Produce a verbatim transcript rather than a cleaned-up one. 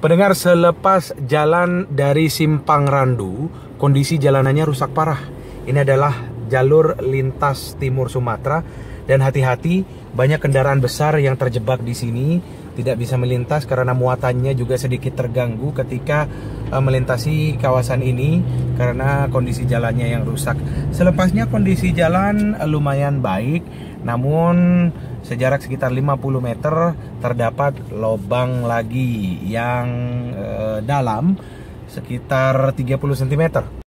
Pendengar, selepas jalan dari Simpang Randu, kondisi jalanannya rusak parah. Ini adalah jalur lintas timur Sumatera dan hati-hati, banyak kendaraan besar yang terjebak di sini, tidak bisa melintas karena muatannya juga sedikit terganggu ketika uh, melintasi kawasan ini karena kondisi jalannya yang rusak. Selepasnya kondisi jalan uh, lumayan baik, namun sejarak sekitar lima puluh meter terdapat lubang lagi yang uh, dalam sekitar tiga puluh sentimeter.